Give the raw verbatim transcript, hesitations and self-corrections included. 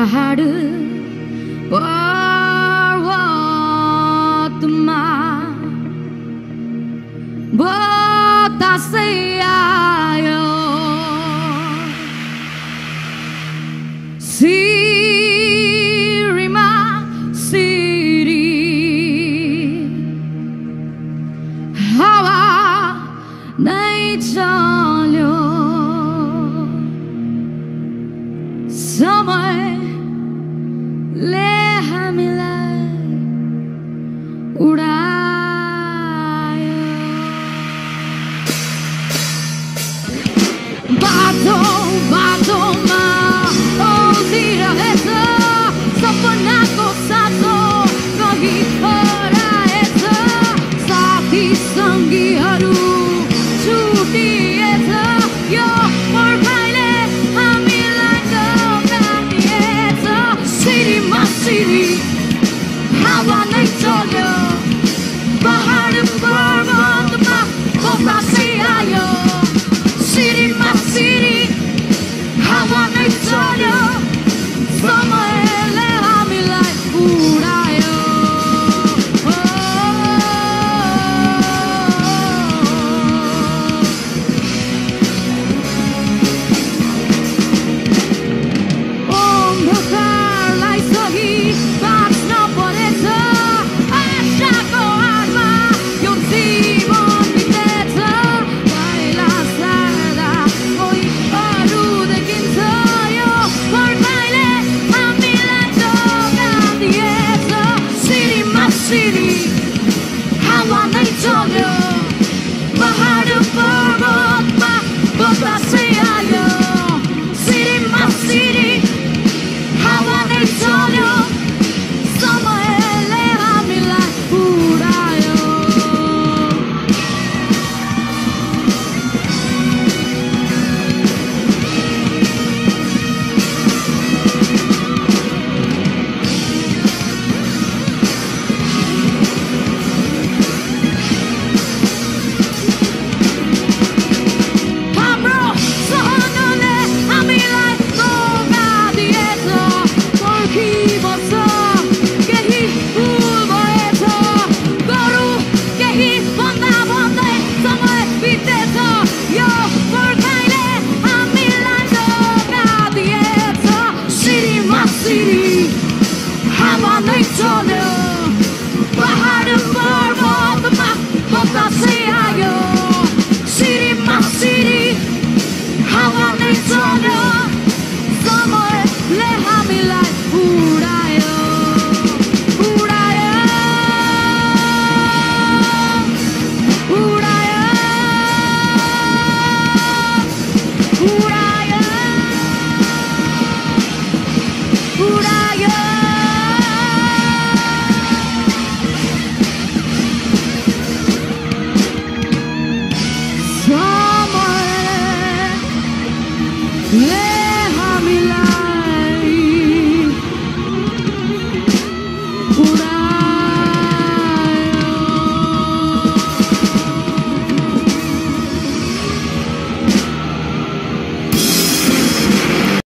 पहाड पर्वतमा बतासै आयो सिरीमा सिरी हावा नै चल्यो समयले हामीलाई उडायो बाटो बाटोमा औधिरहेछ सपनाको साथो कहीँ हराएछ साथी सङ्गीहरू छुटिएछ यो पर्खाइले हामीलाई डकाइएछ सिरीमा सिरी हावा नै चल्यो पहाड पर्वतमा बतासै आयो सिरीमा सिरी हावा नै चल्यो समयले हामीलाई उडायो अन्धकारलाई सही बाँच्न परेछ आशाको आडमा यो जीवन बितेछ पहिला सार्दा कोही अरू देखिन्छ यो पर्खाइले हामीलाई डकाइदिएछ सिरीमा सिरी हावा नै चल्यो पहाड पर्वतमा बतासै आयो सिरीमा सिरी हावा नै चल्यो समयले हामीलाई उडायो हाम्रो सहनले हामीलाई धोका दिएछ पर्खिबस्छ केही भुल भएछ गरौँ केही भन्दा भन्दै समय बितेछ यो पर्खाइले हामीलाई धोका दिएछ सिरीमा सिरी हावा नै चल्यो पहाड पर्वतमा बतासै आयो सिरीमा सिरी हावा नै चल्यो समयले हामीलाई उडायो उडायो उडायो उडायो उडायो